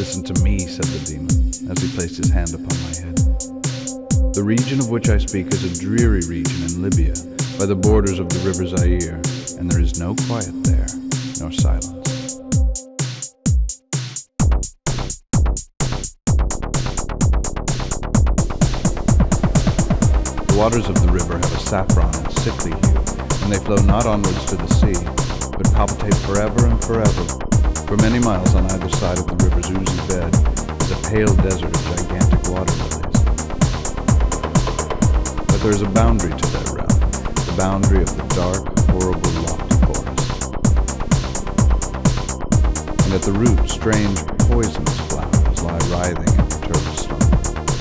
"Listen to me," said the demon, as he placed his hand upon my head. "The region of which I speak is a dreary region in Libya, by the borders of the river Zaire, and there is no quiet there, nor silence. The waters of the river have a saffron and sickly hue, and they flow not onwards to the sea, but palpitate forever and forever. For many miles on either side of the river's oozy bed is a pale desert of gigantic water lilies. But there is a boundary to their realm, the boundary of the dark, horrible, lofty forest. And at the root, strange, poisonous flowers lie writhing in perturbed slumber.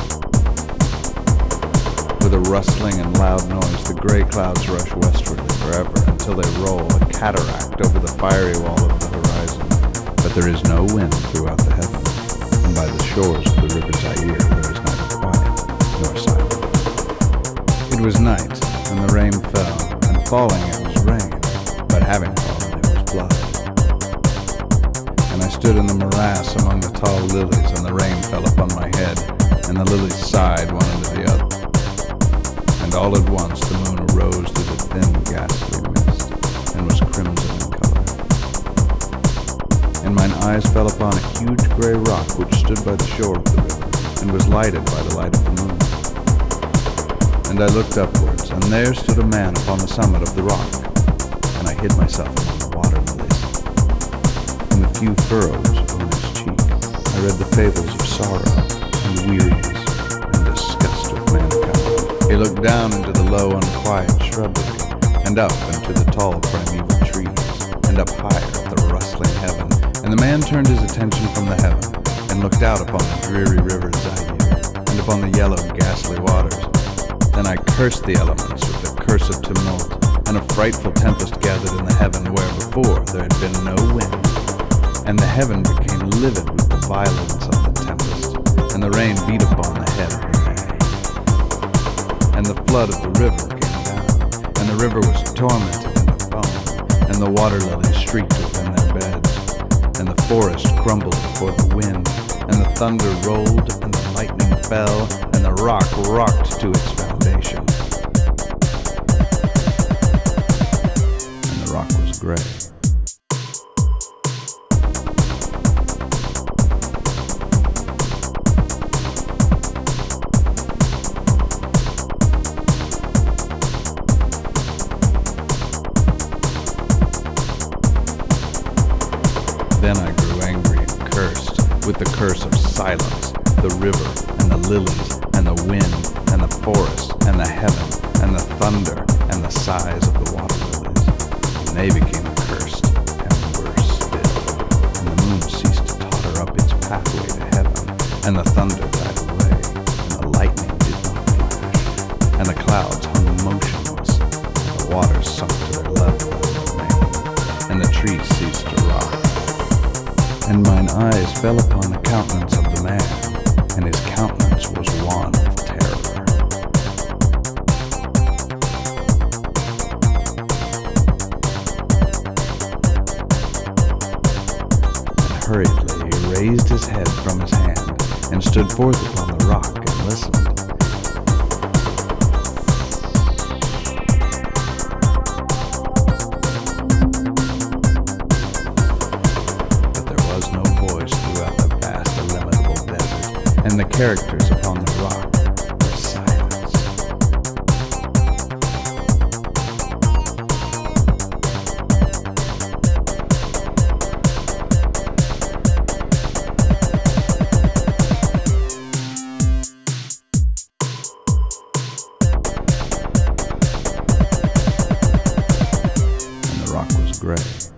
With a rustling and loud noise, the gray clouds rush westwardly forever until they roll, a cataract, over the fiery wall of the horizon. But there is no wind throughout the heavens, and by the shores of the river Zaire there is neither quiet nor silence. It was night, and the rain fell, and falling it was rain, but having fallen it was blood. And I stood in the morass among the tall lilies, and the rain fell upon my head, and the lilies sighed one into the other. And all at once the moon arose through the thin, ghastly mist, and was crimson in color. And mine eyes fell upon a huge gray rock which stood by the shore of the river, and was lighted by the light of the moon. And I looked upwards, and there stood a man upon the summit of the rock, and I hid myself among the water lilies. In the few furrows upon his cheek, I read the fables of sorrow, and weariness, and disgust of mankind. He looked down into the low, unquiet shrubbery, and up into the tall primeval trees, and up higher at the rustling heaven. And the man turned his attention from the heaven, and looked out upon the dreary river Zaire, and upon the yellow, ghastly waters. Then I cursed the elements with the curse of tumult, and a frightful tempest gathered in the heaven where before there had been no wind. And the heaven became livid with the violence of the tempest, and the rain beat upon the head of the man. And the flood of the river came down, and the river was tormented in the foam, and the water lilies shrieked within their beds, and the forest crumbled before the wind, and the thunder rolled, and the lightning fell, and the rock rocked to its foundation. And the rock was gray. Then I grew angry and cursed, with the curse of silence, the river, and the lilies, and the wind, and the forest, and the heaven, and the thunder, and the sighs of the water lilies. And they became accursed, and were still. And the moon ceased to totter up its pathway to heaven, and the thunder died away, and the lightning did not flash, and the clouds hung motionless, and the waters sunk to their level and remained, and the trees ceased to rock. And mine eyes fell upon the countenance of the man, and his countenance was wan with terror. And hurriedly he raised his head from his hand, and stood forth upon the rock, and listened. And the characters upon the rock were silence. And the rock was gray.